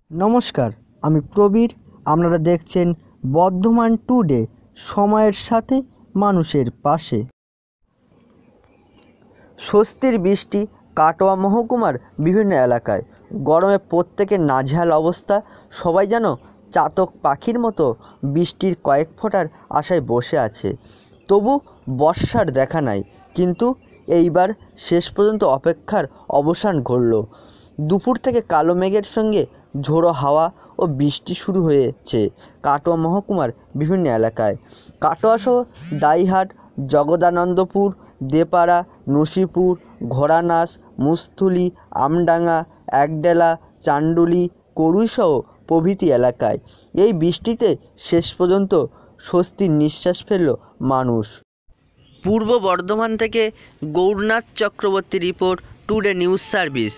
নমস্কার, আমি প্রবীর। আপনারা দেখছেন বর্ধমান টুডে, সময়ের সাথে মানুষের পাশে। স্বস্তির বৃষ্টি কাটোয়া মহকুমার বিভিন্ন এলাকায়। গরমে প্রত্যেকের নাজেহাল অবস্থা। সবাই যেন চাতক পাখির মতো বৃষ্টির কয়েক ফোঁটার আশায় বসে আছে। তবু বর্ষার দেখা নাই, কিন্তু এইবার শেষ পর্যন্ত অপেক্ষার অবসান ঘটল। দুপুর থেকে কালো মেঘের সঙ্গে ঝোড়ো হাওয়া ও বৃষ্টি শুরু হয়েছে কাটোয়া মহকুমার বিভিন্ন এলাকায়। কাটোয়াসহ দাইহাট, জগদানন্দপুর, দেপাড়া, নসিপুর, ঘোড়ানাস, মুস্থুলি, আমডাঙ্গা, একডেলা, চান্ডুলি, করুইসহ প্রভৃতি এলাকায় এই বৃষ্টিতে শেষ পর্যন্ত স্বস্তির নিঃশ্বাস ফেলল মানুষ। পূর্ব বর্ধমান থেকে Gournath Chakraborty report, Today News service.